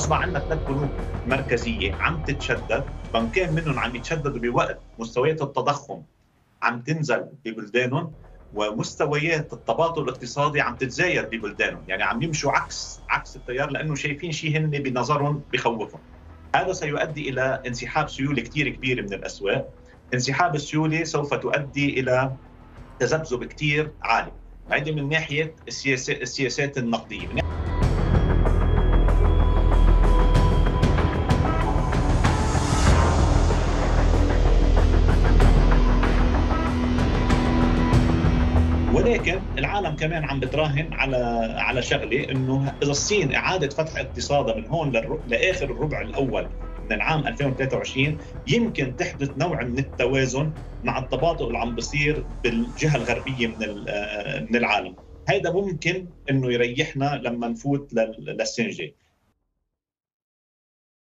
اصبح عندنا ثلاث بنوك مركزيه عم تتشدد، بنكين منهم عم يتشددوا بوقت مستويات التضخم عم تنزل ببلدانهم، ومستويات التباطؤ الاقتصادي عم تتزايد ببلدانهم، يعني عم يمشوا عكس التيار، لانه شايفين شيء هن بنظرهم بخوفهم. هذا سيؤدي الى انسحاب سيولي كثير كبير من الاسواق. انسحاب السيولي سوف تؤدي الى تذبذب كثير عالي. هذه من ناحيه السياسات النقديه. ولكن العالم كمان عم بتراهن على شغله، انه اذا الصين اعادت فتح اقتصادها من هون لاخر الربع الاول من العام 2023 يمكن تحدث نوع من التوازن مع التباطؤ اللي عم بيصير بالجهه الغربيه من العالم. هذا ممكن انه يريحنا لما نفوت للسنه الجاي.